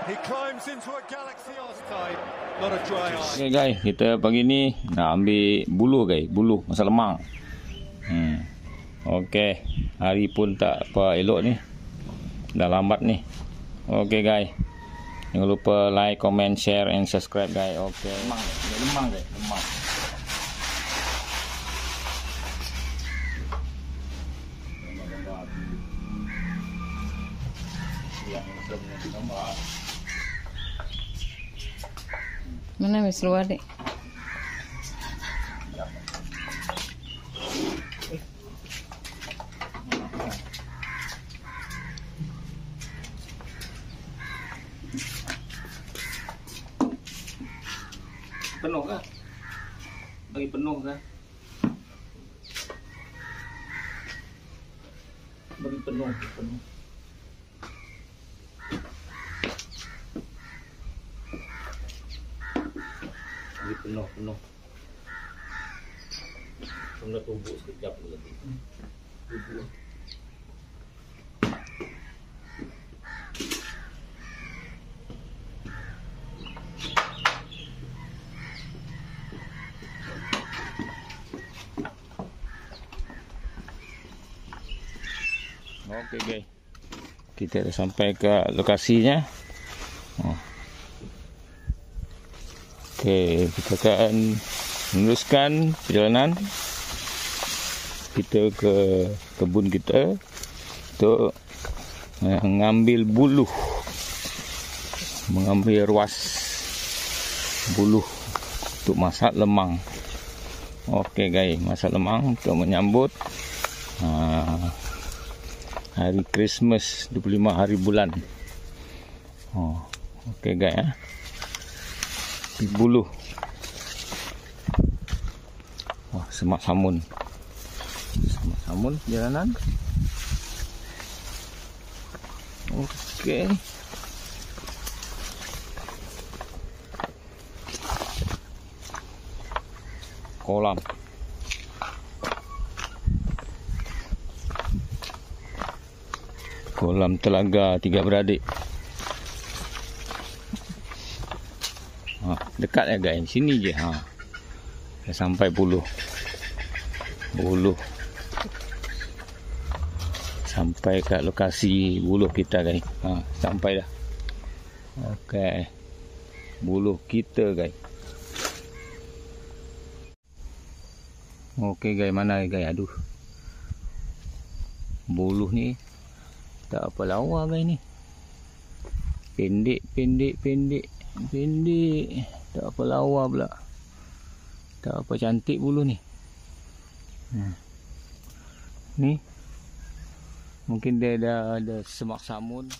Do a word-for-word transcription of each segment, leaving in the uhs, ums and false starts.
He climbs into a galaxy outside. Not a dry eye. Okay guys, kita pagi ni nak ambil buluh guys, buluh masa lemang. Hmm. Okey, hari pun tak apa elok ni. Dah lambat ni. Okey guys. Jangan lupa like, comment, share and subscribe guys. Okey. Lemang, lemang guys, lemang. Mana mis luar dek? Penuh kah? Bagi penuh kah? Bagi penuh, penuh. Bagi penuh, penuh. Sudah tumbuk sekejap lagi. Tumbuk. Okey guys, kita dah sampai ke lokasinya. Oh. Okey, kita akan meneruskan perjalanan kita ke kebun kita untuk mengambil buluh, mengambil ruas buluh untuk masak lemang. Okey guys, masak lemang untuk menyambut uh, hari Christmas, dua puluh lima hari bulan. Oh, okey guys, eh. Buluh. Wah, semak samun. Semak samun jalanan. Okey. Kolam. Kolam telaga tiga beradik. Ha, dekat ya guys, sini je. Ha. Dah sampai buluh. Buluh. Sampai ke lokasi buluh kita guys. Ha, sampai dah. Okey. Buluh kita guys. Okey guys, mana guys? Aduh. Buluh ni tak apa lawa guys ni. Pendek, pendek, pendek, pendek. Tak apa lawa pula. Tak apa cantik buluh ni. Hmm. Ni. Mungkin dia dah ada semak samun.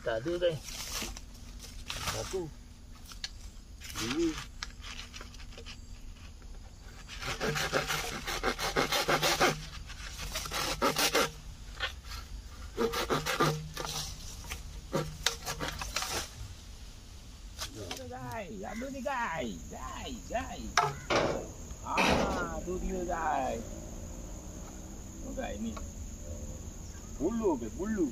Tak ada guys. Satu. Dua. Guys, ada ni guys. Guys, guys. Ah, tu dia guys. Oh guys ni. Bulu guys, bulu.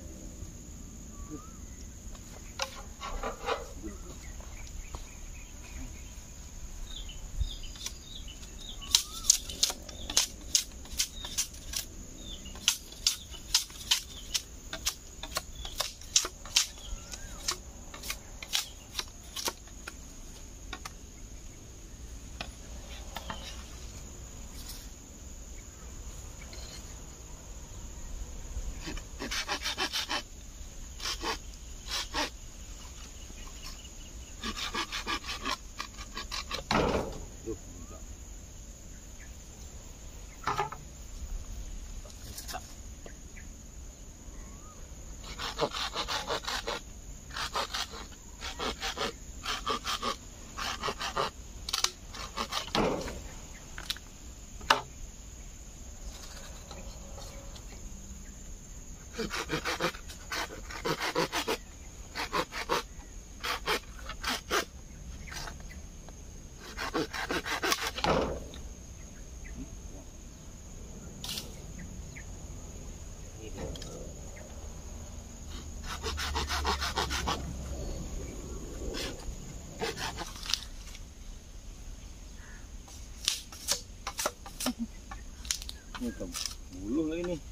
Ni kan buluh lagi ni.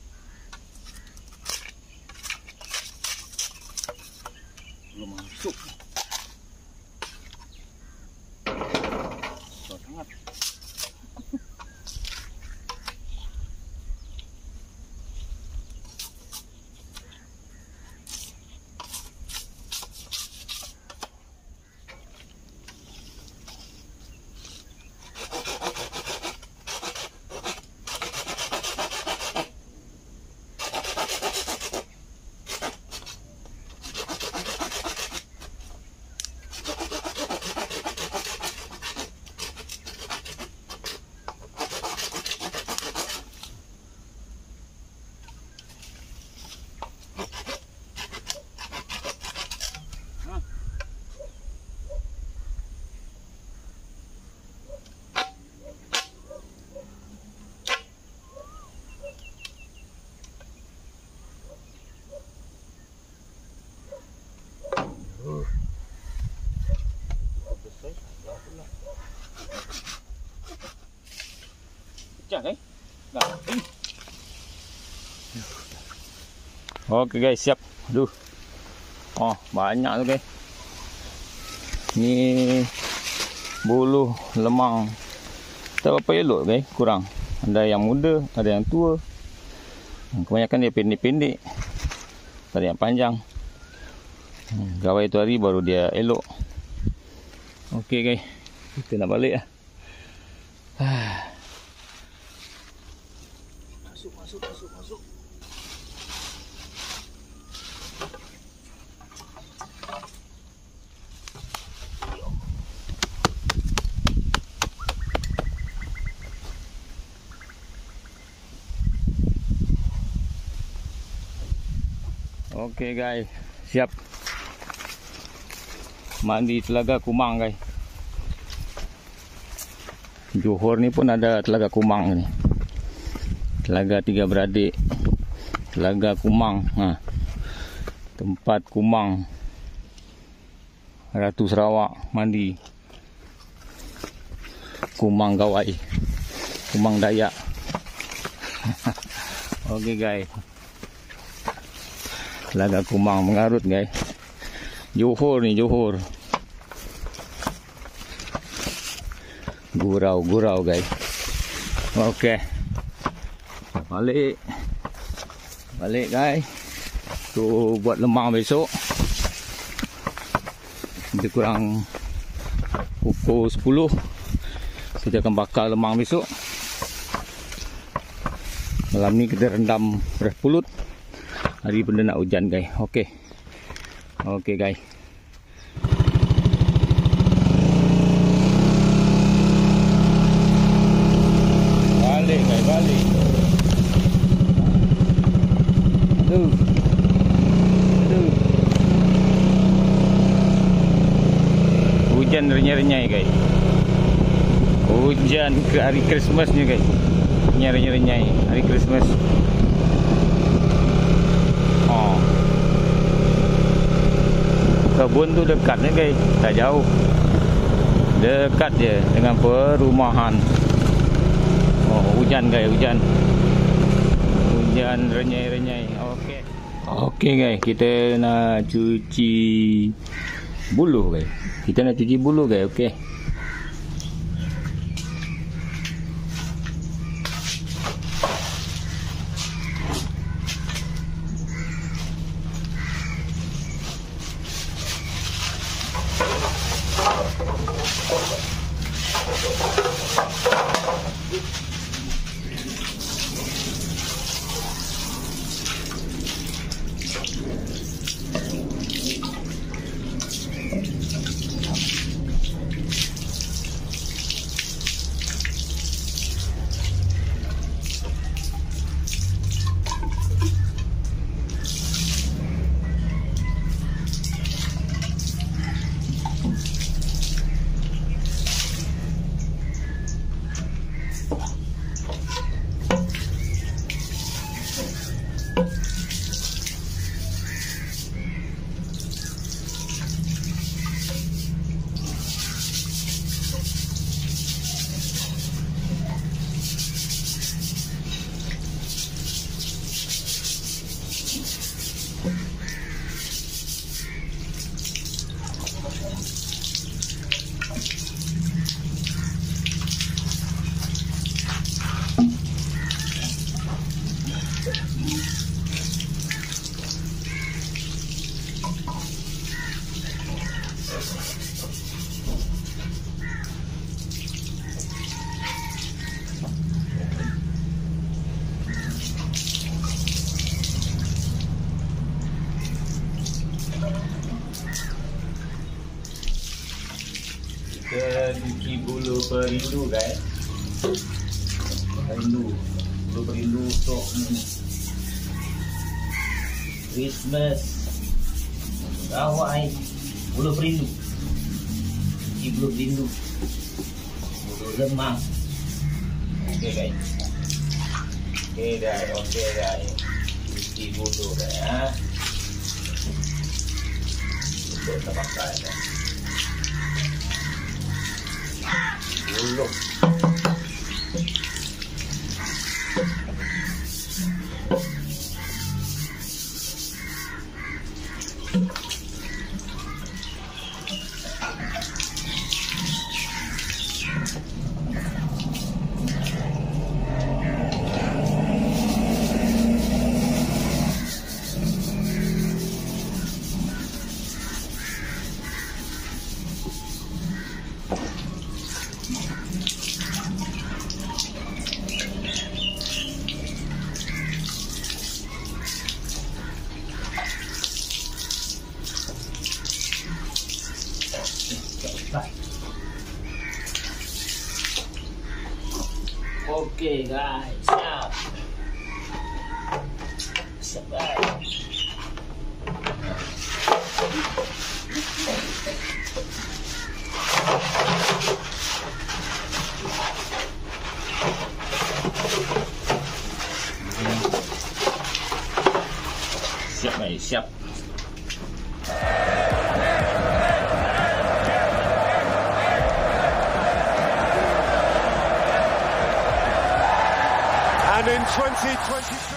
Belum masuk. Besar sangat. Pecah guys. Dah. Okey guys, siap. Aduh. Oh, banyak tu guys. Ni bulu lemang. Tak berapa elok guys, kurang. Ada yang muda, ada yang tua. Kebanyakan dia pendek-pendek. Ada yang panjang. Gawai tu hari baru dia elok. Okey guys. Kita nak balik lah. Masuk, masuk, masuk, masuk. Okey guys, siap mandi Telaga Kumang guys. Johor ni pun ada Telaga Kumang ni. Telaga Tiga Beradik, Telaga Kumang. Ha. Tempat Kumang Ratu Sarawak mandi. Kumang Gawai, Kumang Dayak. Okey guys. Telaga Kumang mengarut guys. Johor ni, Johor. Gurau-gurau guys. Okey. Balik. Balik guys. Tu buat lemang besok. Lebih kurang pukul sepuluh. Kita akan bakar lemang besok. Malam ni kita rendam beras pulut. Hari benda nak hujan guys. Okey. Okey guys. Balik guys, balik. Aduh. Aduh. Hujan renyai-renyai guys. Hujan ke hari Christmas ni guys. Renyai-renyai hari Christmas. Oh. Kebun tu dekat ni guys, tak jauh. Dekat je dengan perumahan. Oh, hujan guys, hujan. Hujan renyai-renyai. Okey. Okey guys, kita nak cuci buluh guys. Kita nak cuci buluh guys, okey. Kita cuci bulu perindu guys. Perindu. Bulu perindu untuk Christmas. Rawai bulu perindu. Cuci bulu perindu. Bulu remang. Okey guys. Okey guys, okey guys. Cuci bulu guys ha. Untuk kita pakai guys. Bulu. Okey guys, siap. Siap guys. Siap guys, siap. And in twenty twenty